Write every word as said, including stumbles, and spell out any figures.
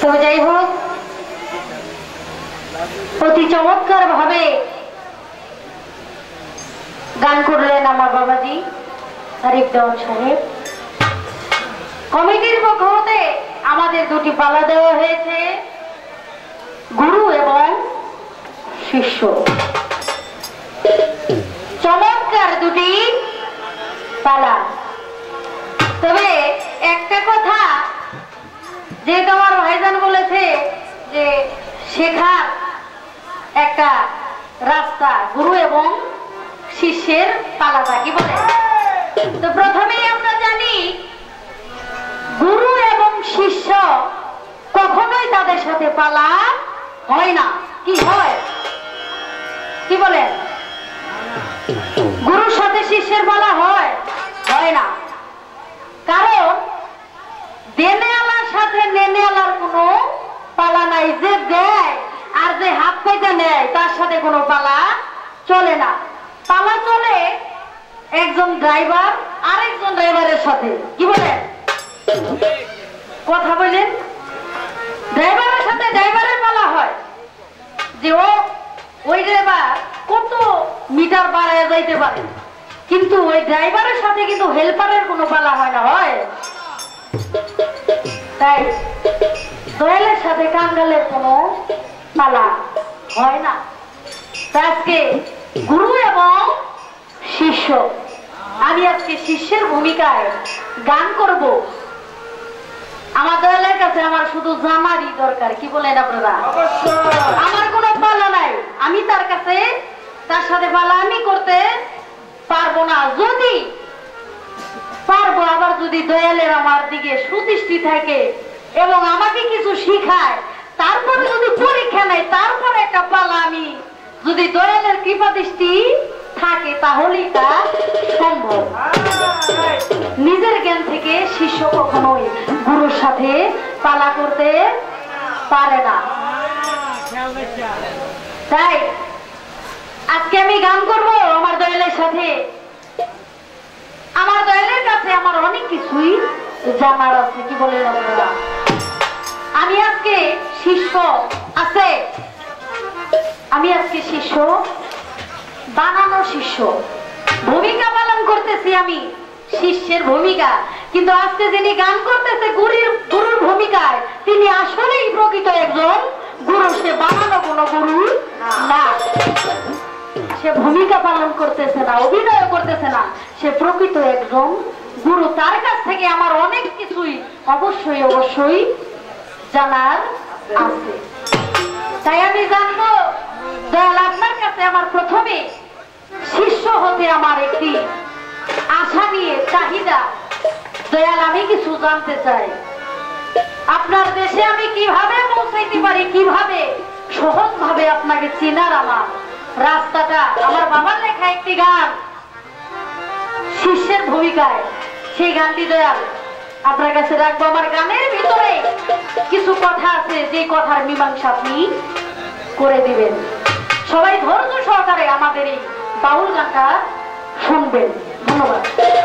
তবে যাই হোক, অতি চমৎকার ভাবে গান করলেন আমার বাবাজি আরিফ দেওয়ান সাহেব। কমিটির পক্ষ হতে আমাদের দুটি পালা দেওয়া হয়েছে, গুরু এবং শিষ্য। চমৎকার দুটি পালা। তবে একটা কথা, যেহেতু আমার ভাইজান বলেছে যে শেখার একটা রাস্তা গুরু এবং শিষ্যের পালাটা কি বলে, তো প্রথমেই আমরা জানি গুরু এবং শিষ্য কখনোই তাদের সাথে পালা হয় না। কি হয়, কি বলেন? গুরুর সাথে শিষ্যের পালা হয় হয় না। কারণ দেনেওয়ালার সাথে নেনেওয়ালার কোনো পালা নাই। যে দেয় আর যে হাত পেতে নেয় তার সাথে কোনো পালা চলে না। পালা চলে একজন ড্রাইভার আরেকজন ড্রাইভারের সাথে। কি বলেন? কথা বলেন। ড্রাইভারের সাথে ড্রাইভারের পালা হয় যে ও ওই ড্রাইভার কত মিটার বাড়ায় যাইতে পারে, কিন্তু ওই ড্রাইভারের সাথে কিন্তু হেল্পারের কোনো পালা হয় না। হয়? তাই দয়ালের সাথে কাঙ্গালের কোনো পালা হয় না। আজকে গুরু এবং শিষ্য, আমি আজকে শিষ্যের ভূমিকায় গান করব। আমার দয়ালের কাছে আমার শুধু জানারই দরকার। কি বলেন আপনারা? আমার কোনো পালা নাই, আমি তার কাছে তার সাথে পালা আমি করতে পারবো না। যদি পারবো, আবার যদি দয়ালের আমার দিকে সুদৃষ্টি থাকে এবং আমাকে কিছু শিখায়, তারপরে যদি পরীক্ষা নেয়, তারপরে একটা পালা আমি যদি দয়ালের কৃপা দৃষ্টি থাকে তাহলেই তা সম্ভব। নিজের জ্ঞান থেকে শিষ্য কখনোই গুরুর সাথে পালা করতে পারে না। তাই আজকে আমি গান করব আমার দয়ালের সাথে। আমার দয়ালের কাছে আমার অনেক কিছুই জানার আছে। কি বলে আপনারা? আমি আজকে শিষ্য আছে, আমি আজকে শিষ্য, বানানো শিষ্য, ভূমিকা পালন করতেছি আমি শিষ্যের ভূমিকা। কিন্তু আজকে যিনি গান করতেছে গুরুর গুরুর ভূমিকায়, তিনি আসলেই প্রকৃত একজন গুরু। সে বানানো কোনো গুরু না, সে ভূমিকা পালন করতেছে না, অভিনয় করতেছে না, সে প্রকৃত একজন গুরু। তার কাছ থেকে আমার অনেক কিছুই অবশ্যই অবশ্যই জানার আছে। তাই আমি জানবো দয়াল আপনার কাছে আমার প্রথমে শিষ্য হতে আমার একটি আশা নিয়ে চাহিদা। দয়াল আমি কিছু জানতে চাই, আপনার দেশে আমি কিভাবে পৌঁছাইতে পারি, কিভাবে সহজ ভাবে আপনাকে চেনার আমার রাস্তাটা। আমার বাবার লেখা একটি গান শিষ্যের ভূমিকায়, সেই গানটি দয়াল আপনার কাছে রাখবো। আমার গানের ভিতরে কিছু কথা আছে, যে কথার মীমাংসা আপনি করে দিবেন। সবাই ধৈর্য সহকারে আমাদের এই বাউল গানটা শুনবেন। ধন্যবাদ।